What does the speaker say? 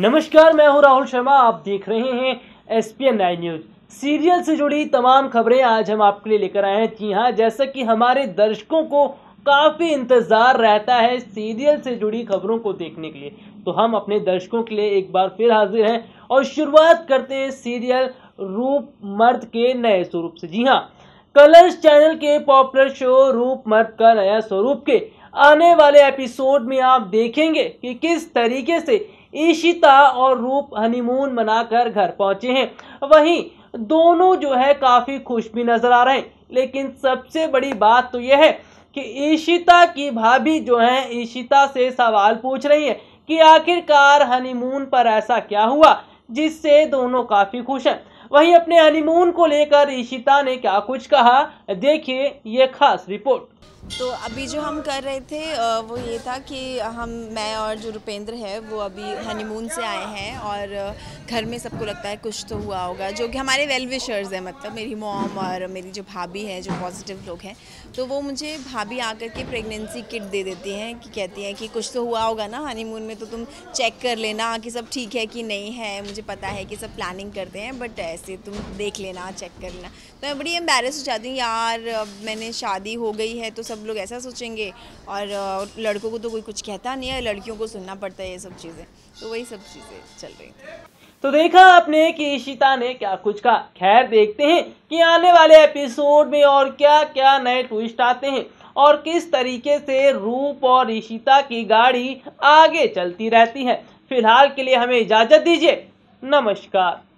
नमस्कार, मैं हूं राहुल शर्मा। आप देख रहे हैं SPN 9 न्यूज। सीरियल से जुड़ी तमाम खबरें आज हम आपके लिए लेकर आए हैं। जी हां, जैसा कि हमारे दर्शकों को काफ़ी इंतज़ार रहता है सीरियल से जुड़ी खबरों को देखने के लिए, तो हम अपने दर्शकों के लिए एक बार फिर हाजिर हैं और शुरुआत करते हैं सीरियल रूप मर्द के नए स्वरूप से। जी हाँ, कलर्स चैनल के पॉपुलर शो रूप मर्द का नया स्वरूप के आने वाले एपिसोड में आप देखेंगे कि किस तरीके से ईशिता और रूप हनीमून मनाकर घर पहुंचे हैं। वहीं दोनों जो है काफी खुश भी नजर आ रहे हैं, लेकिन सबसे बड़ी बात तो यह है कि ईशिता की भाभी जो है ईशिता से सवाल पूछ रही है कि आखिरकार हनीमून पर ऐसा क्या हुआ जिससे दोनों काफी खुश हैं। वहीं अपने हनीमून को लेकर ईशिता ने क्या कुछ कहा, देखिए ये खास रिपोर्ट। तो अभी जो हम कर रहे थे वो ये था कि मैं और जो रुपेंद्र है वो अभी हनीमून से आए हैं और घर में सबको लगता है कुछ तो हुआ होगा, जो कि हमारे वेल विशर्स हैं, मतलब मेरी मॉम और मेरी जो भाभी है जो पॉजिटिव लोग हैं, तो वो मुझे भाभी आकर के प्रेगनेंसी किट दे देती हैं कि कहती हैं कि कुछ तो हुआ होगा ना हनीमून में, तो तुम चेक कर लेना कि सब ठीक है कि नहीं है। मुझे पता है कि सब प्लानिंग करते हैं, बट ऐसे तुम देख लेना, चेक कर लेना। तो मैं बड़ी एम्बैरेस हो जाती हूँ यार, मैंने शादी हो गई है तो सब लोग ऐसा सोचेंगे, और लड़कों को तो कोई कुछ कहता नहीं है, लड़कियों को सुनना पड़ता है ये सब चीज़ें। तो वही सब चीज़ें चल रही थी। तो देखा आपने कि ईशिता ने क्या कुछ कहा। खैर, देखते हैं कि आने वाले एपिसोड में और क्या क्या नए ट्विस्ट आते हैं और किस तरीके से रूप और ईशिता की गाड़ी आगे चलती रहती है। फिलहाल के लिए हमें इजाजत दीजिए। नमस्कार।